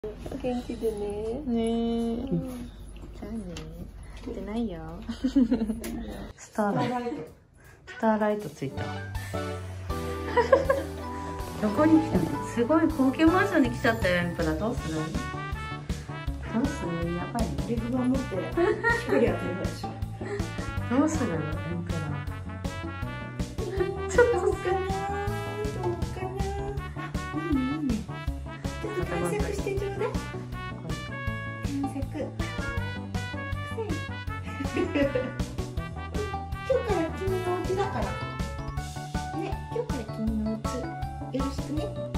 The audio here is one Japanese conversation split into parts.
元気でね。 ねえ。じゃあね。出てないよ。スターライトついた。どこに来たの？すごい高級マンションに来ちゃったよ、エンプラ。どうする？やばいね。 リフバ持って光当てるでしょ。 どうする？エンプラ。ちょっとどうかな。ちょっと検索してちょうだい。検索。今日から君のお家だから。ね、今日から君のお家よろしくね。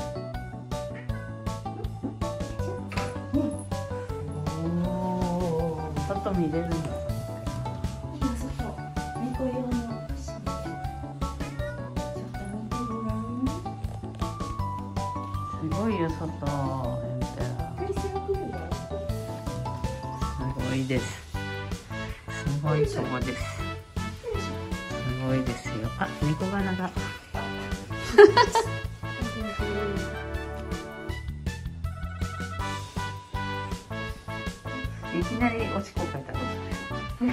外見れるんだ。 今外、猫用のシート。ちょっと見てごらん。 すごいよ、外。エンペラ。 海鮮来るよ。 すごいです。すごいとこです。すごいですよ。あ、猫鼻が。いきなりおしっこかいたことある。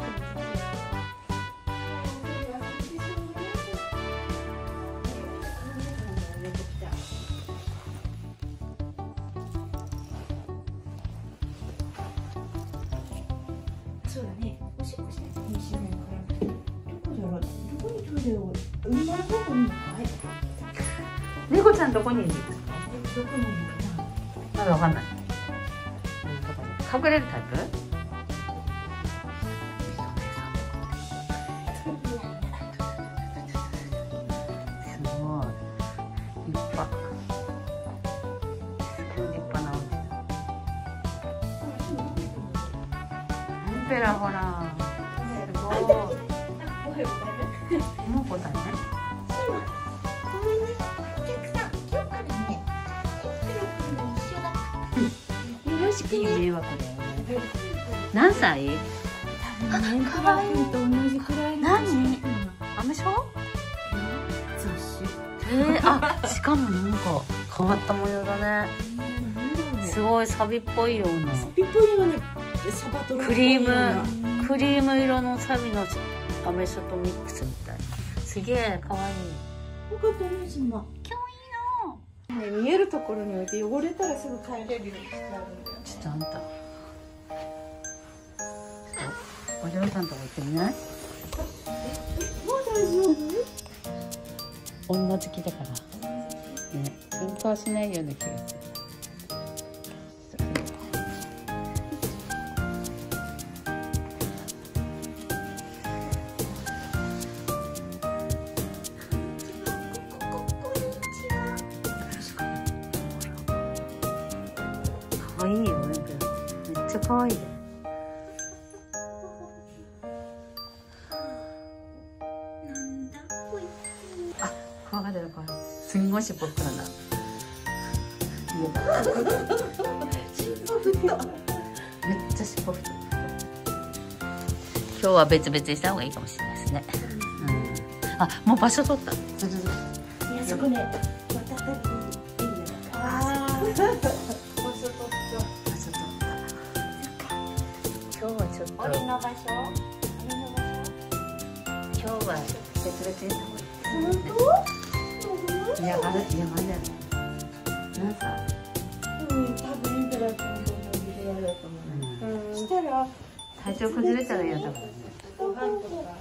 そうだね。おしっこしないと自然から。どこだろう。どこにトイレを。馬のどこにいるのかい。 猫ちゃんどこにいるんですか？ どこにいるかな。 まだわかんない。隠れるタイプ？すごい。立派。すごい立派なお家。エンペラほら。すごい。もう答えね。 ごめんね。お客さん、今日からね。一緒だ。よろしくいいね。 迷惑だよね。何歳？ 可愛いと同じくらいの。 何？アメショ？ 雑種。 あ、しかもなんか変わった模様だね。すごいサビっぽいような。 ピッポリはね、サバトラクリーム色のサビのアメショとミックスみたい。すげえ可愛い。 よかったね、島。今日いいの。ね、見えるところに置いて汚れたらすぐ帰れるようにしてあるんだよ。 ちょっとあんた。お嬢さんとこ行ってみない？ もう大丈夫？ 女好きだから。ね、喧嘩はしないような気がする。可愛いよね。めっちゃ可愛いね。 なんだこいつ。 あ、怖がってる怖い。すんごい尻尾っからな。めっちゃ尻尾太い。今日は別々にした方がいいかもしれないですね。うん。あ、もう場所取った。 いや、そこね、渡ったりエリアだから。ああ。場所取った。 今日はちょっと。 俺の場所。 今日は別々にした方がいい。 本当？ 嫌がるじゃない。なんか。 うん、多分インペラ君と同じ部屋だと思う。したら体調崩れたら嫌だもんね。 ご飯とか食べなくなっ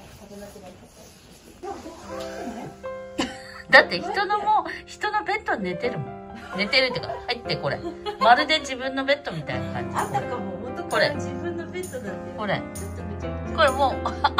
ちゃったり。 だって人のベッドに寝てるもん。寝てるってか、入ってこれ。まるで自分のベッドみたいな感じ。 あったかも。元から自分のベッドだって。 これ。 ちょっとめちゃくちゃ。 これもう、